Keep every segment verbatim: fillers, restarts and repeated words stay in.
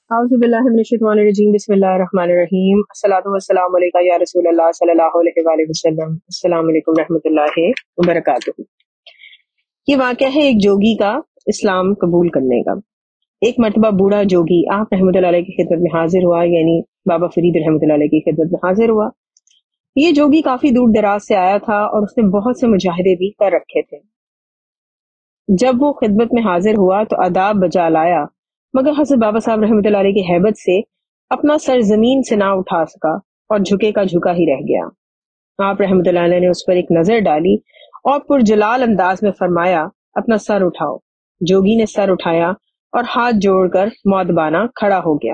اعوذ باللہ من الشیطان الرجیم بسم اللہ الرحمن الرحیم الصلاۃ والسلام علیکہ یا رسول اللہ صلی اللہ علیہ وآلہ وسلم۔ السلام علیکم رحمۃ اللہ وبرکاتہ۔ یہ واقعہ ہے ایک جوگی کا اسلام قبول کرنے کا۔ ایک مرتبہ بوڑھا جوگی آپ رحمۃ اللہ علیہ کی خدمت میں حاضر ہوا، یعنی بابا فرید رحمۃ اللہ علیہ کی خدمت میں حاضر ہوا۔ یہ جوگی کافی دور دراز سے آیا تھا اور اس نے بہت سے مجاہدے بھی کر رکھے تھے۔ جب وہ خدمت میں حاضر ہوا تو آداب بجا لایا، مگر حضرت بابا صاحب رحمۃ اللہ علیہ کی ہیبت سے اپنا سر زمین سے نہ اٹھا سکا اور جھکے کا جھکا ہی رہ گیا۔ آپ رحمۃ اللہ علیہ نے اس پر ایک نظر ڈالی اور پرجلال انداز میں فرمایا، اپنا سر اٹھاؤ۔ جوگی نے سر اٹھایا اور ہاتھ جوڑ کر مودبانہ کھڑا ہو گیا۔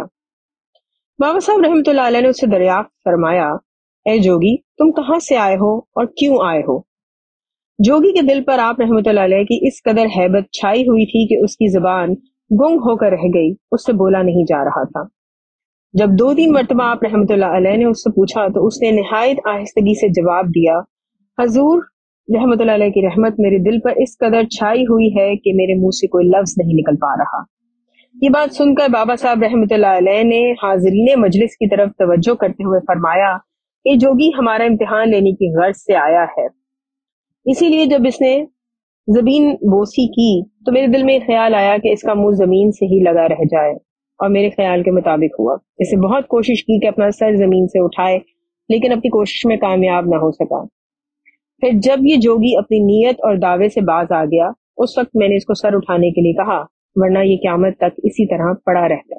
بابا صاحب رحمۃ اللہ علیہ نے اس سے دریافت فرمایا، اے جوگی، تم کہاں سے آئے ہو اور کیوں آئے ہو؟ جوگی کے دل پر آپ رحمۃ اللہ علیہ کی اس قدر ہیبت چھائی ہوئی تھی کہ اس کی زبان گنگ ہو کر رہ گئی، اس سے بولا نہیں جا رہا تھا۔ جب دو تین مرتبہ آپ رحمۃ اللہ علیہ نے اس سے پوچھا تو اس نے نہایت آہستگی سے جواب دیا، حضور رحمۃ اللہ علیہ کی رحمت میرے دل پر اس قدر چھائی ہوئی ہے کہ میرے منہ سے کوئی لفظ نہیں نکل پا رہا۔ یہ بات سن کر بابا صاحب رحمۃ اللہ علیہ نے حاضرین مجلس کی طرف توجہ کرتے ہوئے فرمایا، یہ جوگی ہمارا امتحان لینے کی غرض سے آیا ہے، اسی لیے جب اس نے زمین بوسی کی تو میرے دل میں خیال آیا کہ اس کا منہ زمین سے ہی لگا رہ جائے، اور میرے خیال کے مطابق ہوا۔ اس نے بہت کوشش کی کہ اپنا سر زمین سے اٹھائے، لیکن اپنی کوشش میں کامیاب نہ ہو سکا۔ پھر جب یہ جوگی اپنی نیت اور دعوے سے باز آ گیا، اس وقت میں نے اس کو سر اٹھانے کے لیے کہا، ورنہ یہ قیامت تک اسی طرح پڑا رہتا۔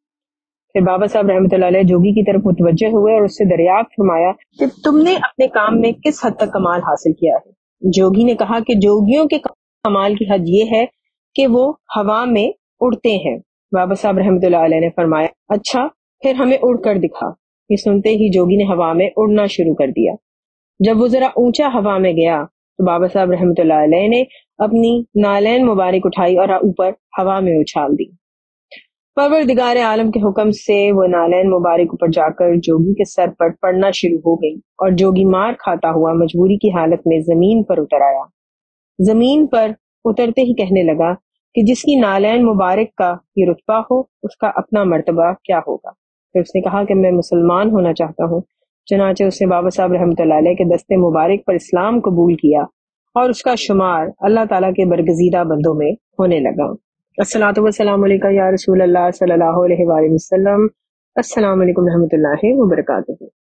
پھر بابا صاحب رحمۃ اللہ علیہ جوگی کی طرف متوجہ ہوئے اور اس سے دریافت فرمایا کہ تم نے اپنے کام میں کس حد تک کمال حاصل کیا ہے؟ جوگی نے کہا کہ جوگیوں کے کمال کی حد یہ ہے کہ وہ ہوا میں اڑتے ہیں۔ بابا صاحب رحمۃ اللہ علیہ نے فرمایا، اچھا پھر ہمیں اڑ کر دکھا۔ یہ سنتے ہی جوگی نے ہوا میں اڑنا شروع کر دیا۔ جب وہ ذرا اونچا ہوا میں گیا تو بابا صاحب رحمۃ اللہ علیہ نے اپنی نالین مبارک اٹھائی اور اوپر ہوا میں اچھال دی۔ پروردگار عالم کے حکم سے وہ نالین مبارک اوپر جا کر جوگی کے سر پر پڑنا شروع ہو گئی اور جوگی مار کھاتا ہوا مجبوری کی حالت میں زمین پر اتر آیا۔ زمین پر اترتے ہی کہنے لگا کہ جس کی نالین مبارک کا یہ رتبہ ہو، اس کا اپنا مرتبہ کیا ہوگا۔ پھر اس نے کہا کہ میں مسلمان ہونا چاہتا ہوں۔ چنانچہ اس نے بابا صاحب رحمۃ اللہ علیہ کے دستے مبارک پر اسلام قبول کیا اور اس کا شمار اللہ تعالیٰ کے برگزیدہ بندوں میں ہونے لگا۔ الصلاۃ والسلام علیکہ یا رسول اللہ صلی اللہ علیہ وآلہ وسلم۔ السلام علیکم رحمۃ اللہ وبرکاتہ۔